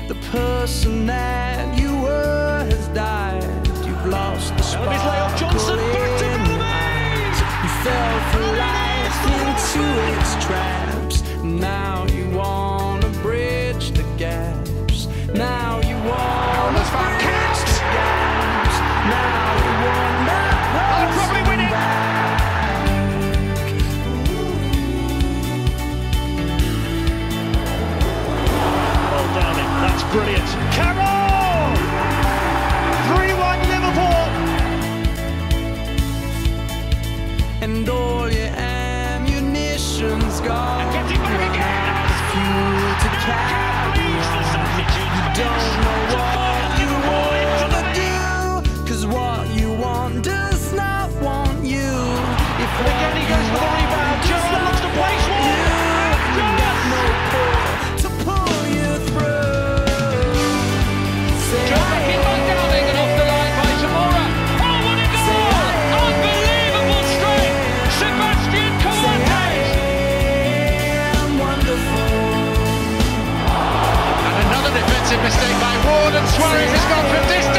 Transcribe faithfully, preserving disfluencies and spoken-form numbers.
The person that you were has died. You've lost the sparkle Johnson, back to in your eyes. You fell for life into its traps. Now you wanna bridge the gaps. Now you wanna bridge the gaps. Now you wanna I'll probably win it. Well done, that's brilliant. Carroll! three one Liverpool! And all your ammunition's gone. Gets it back again! Fuel to carry on. You don't know what you wanna do, 'cause what you want does not want you. If And again he goes for the rebound. Gerrard looks to place one. you got no pull to pull you through. Say Joe Beckham back down, they get off the line by Tamora. Oh, what a goal! Unbelievable strike! Sebastian Coates! I'm wonderful. And another defensive mistake by Ward, and Suarez has gone from distance.